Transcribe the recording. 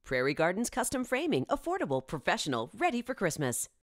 Prairie Gardens Custom Framing, affordable, professional, ready for Christmas.